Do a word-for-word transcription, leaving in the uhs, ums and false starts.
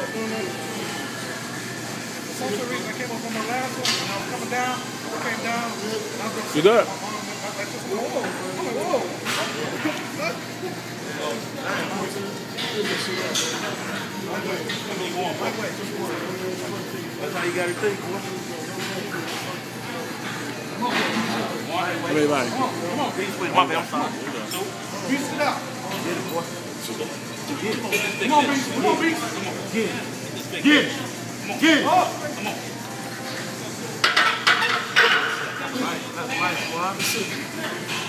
doing that. For some reason, I came up on my last one, and I was coming down, I came down, and I was going You good? I just, whoa, I'm like, whoa. That's how you got to think, boy. Everybody. Come on, come on. My bad, I'm sorry. Beast it out. Get it, boy. Come on, Beast. Come on, Beast. Get it. Get it. Get it. Come on. Nice, that's nice, boy.